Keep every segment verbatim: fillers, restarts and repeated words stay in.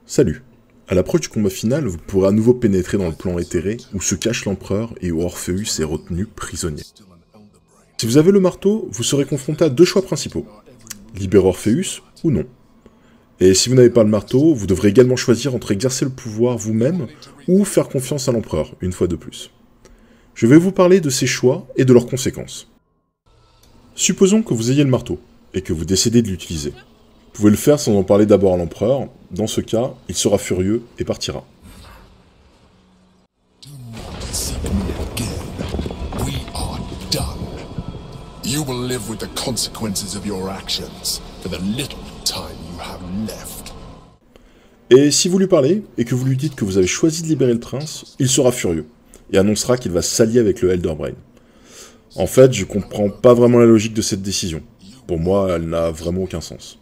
Salut. À l'approche du combat final, vous pourrez à nouveau pénétrer dans le plan éthéré où se cache l'empereur et où Orpheus est retenu prisonnier. Si vous avez le marteau, vous serez confronté à deux choix principaux. Libérer Orpheus ou non. Et si vous n'avez pas le marteau, vous devrez également choisir entre exercer le pouvoir vous-même ou faire confiance à l'empereur, une fois de plus. Je vais vous parler de ces choix et de leurs conséquences. Supposons que vous ayez le marteau, et que vous décidez de l'utiliser. Vous pouvez le faire sans en parler d'abord à l'empereur. Dans ce cas, il sera furieux et partira. Et si vous lui parlez, et que vous lui dites que vous avez choisi de libérer le prince, il sera furieux, et annoncera qu'il va s'allier avec le Elder Brain. En fait, je comprends pas vraiment la logique de cette décision. Pour moi, elle n'a vraiment aucun sens.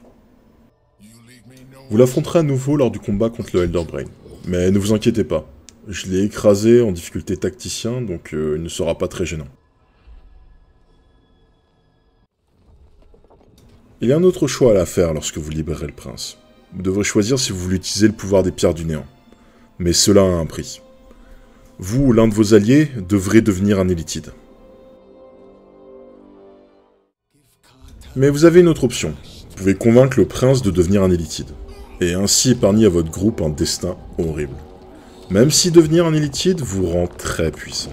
Vous l'affronterez à nouveau lors du combat contre le Elder Brain. Mais ne vous inquiétez pas, je l'ai écrasé en difficulté tacticien, donc euh, il ne sera pas très gênant. Il y a un autre choix à faire lorsque vous libérez le prince. Vous devrez choisir si vous voulez utiliser le pouvoir des pierres du néant. Mais cela a un prix. Vous ou l'un de vos alliés devrez devenir un élitide. Mais vous avez une autre option. Vous pouvez convaincre le prince de devenir un élitide. Et ainsi épargner à votre groupe un destin horrible. Même si devenir un élitide vous rend très puissant.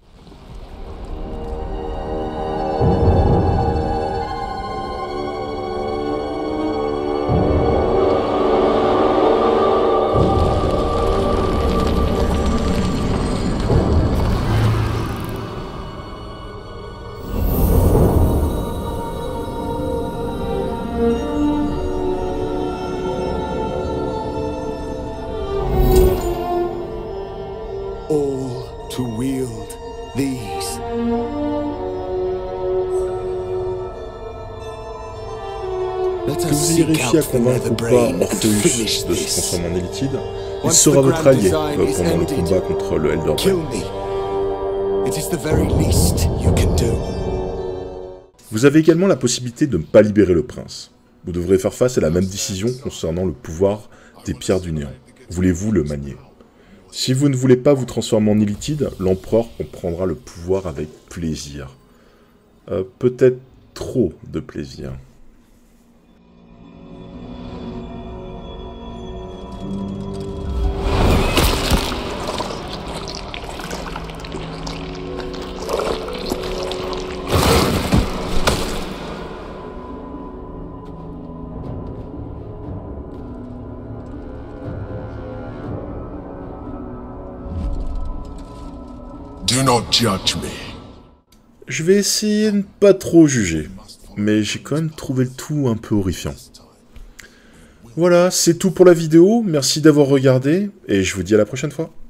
All to wield these. Que vous ayez réussi à convaincre ou pas Orpheus de se transformer en élitide, il sera votre allié pendant le combat contre le Elder Brain. Vous avez également la possibilité de ne pas libérer le prince. Vous devrez faire face à la même décision concernant le pouvoir des pierres du néant. Voulez-vous le manier? Si vous ne voulez pas vous transformer en élitide, l'empereur prendra le pouvoir avec plaisir. Euh, peut-être trop de plaisir. Do not judge me. Je vais essayer de ne pas trop juger, mais j'ai quand même trouvé le tout un peu horrifiant. Voilà, c'est tout pour la vidéo, merci d'avoir regardé, et je vous dis à la prochaine fois.